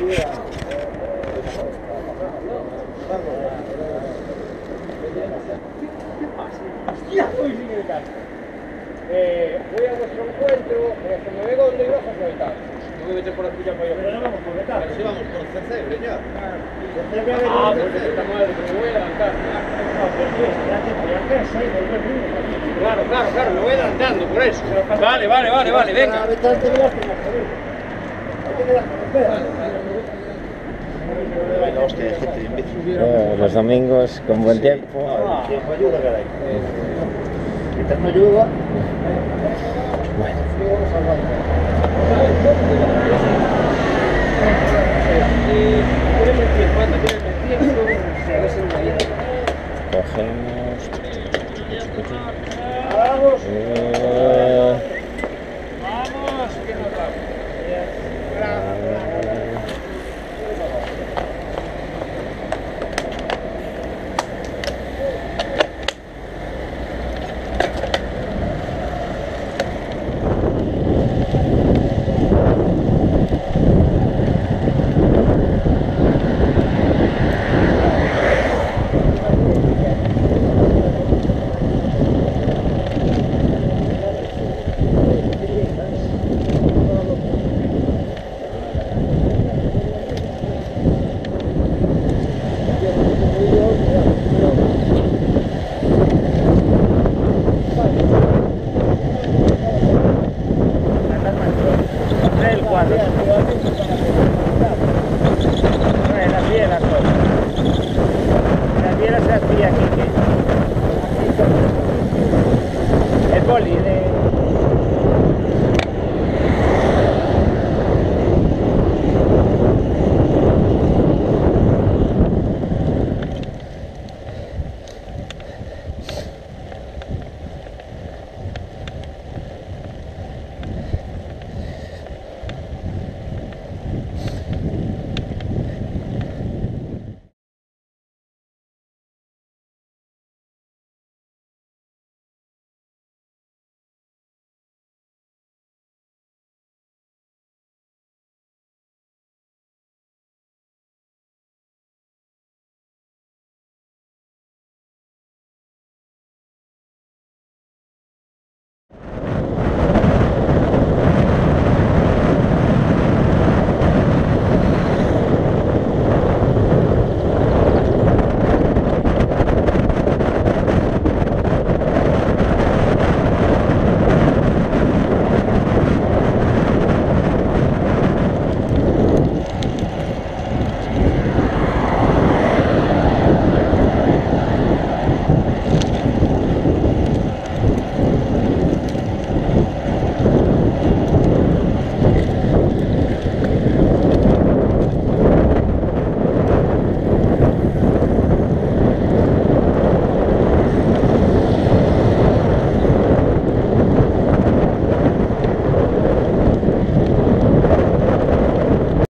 Voy a vuestro encuentro, que me vengo donde ibas a conectar. No voy a meter por aquí ya para allá. Pero no vamos por conectar. Pero sí vamos por Cercebre ya. Pues está mal, que me voy a adelantar. Claro, me voy adelantando, por eso. Vale, venga. Los domingos con buen tiempo. Tiempo ayuda, caray. Mientras no ayuda. Bueno.